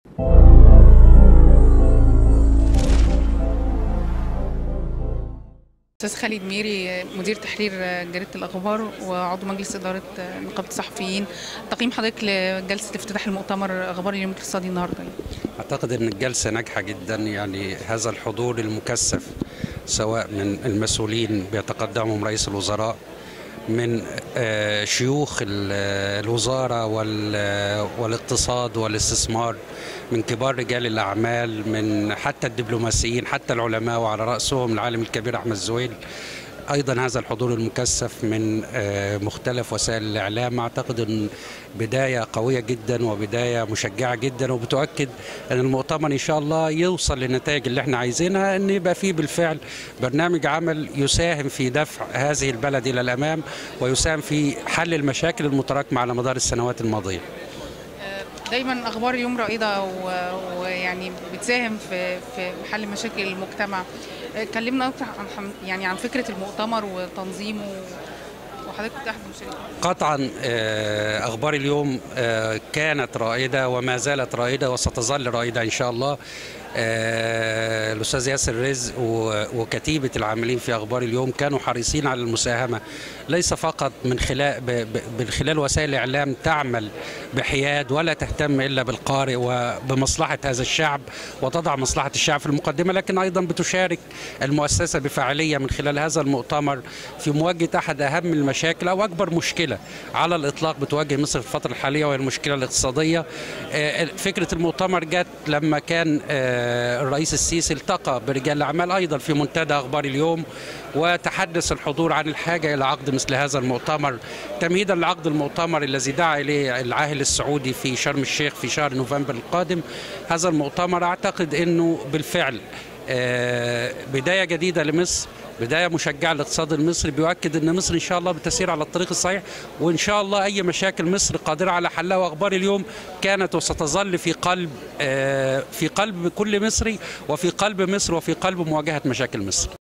أستاذ خالد ميري، مدير تحرير جريدة الأخبار وعضو مجلس إدارة نقابة الصحفيين، تقييم حضرتك لجلسة افتتاح المؤتمر أخبار اليوم الاقتصادي النهارده؟ أعتقد أن الجلسة ناجحة جدا، يعني هذا الحضور المكثف سواء من المسؤولين بيتقدمهم رئيس الوزراء، من شيوخ الوزارة والاقتصاد والاستثمار، من كبار رجال الأعمال، من حتى الدبلوماسيين، حتى العلماء وعلى رأسهم العالم الكبير أحمد زويل. أيضا هذا الحضور المكثف من مختلف وسائل الإعلام، أعتقد أن بداية قوية جدا وبداية مشجعة جدا، وبتؤكد أن المؤتمر إن شاء الله يوصل للنتائج اللي احنا عايزينها، أن يبقى فيه بالفعل برنامج عمل يساهم في دفع هذه البلد إلى الأمام ويساهم في حل المشاكل المتراكمة على مدار السنوات الماضية. دايما أخبار اليوم رائدة ويعني بتساهم في حل مشاكل المجتمع. كلمنا أكتر عن فكرة المؤتمر وتنظيمه، وحضرتك كنت أحد المشاركين. قطعا أخبار اليوم كانت رائدة وما زالت رائدة وستظل رائدة إن شاء الله. الأستاذ ياسر رزق وكتيبة العاملين في أخبار اليوم كانوا حريصين على المساهمة، ليس فقط من خلال وسائل الإعلام تعمل بحياد ولا تهتم إلا بالقارئ وبمصلحة هذا الشعب وتضع مصلحة الشعب في المقدمة، لكن أيضا بتشارك المؤسسة بفاعلية من خلال هذا المؤتمر في مواجهة أحد أهم المشاكل أو أكبر مشكلة على الإطلاق بتواجه مصر في الفترة الحالية، وهي المشكلة الاقتصادية. فكرة المؤتمر جت لما كان الرئيس السيسي التقى برجال الأعمال أيضا في منتدى أخبار اليوم، وتحدث الحضور عن الحاجة إلى عقد مثل هذا المؤتمر تمهيدا لعقد المؤتمر الذي دعا إليه العاهل السعودي في شرم الشيخ في شهر نوفمبر القادم. هذا المؤتمر أعتقد أنه بالفعل بداية جديدة لمصر، بداية مشجعة للاقتصاد المصري، بيؤكد أن مصر إن شاء الله بتسير على الطريق الصحيح، وإن شاء الله أي مشاكل مصر قادرة على حلها، وأخبار اليوم كانت وستظل في قلب كل مصري وفي قلب مصر وفي قلب مواجهة مشاكل مصر.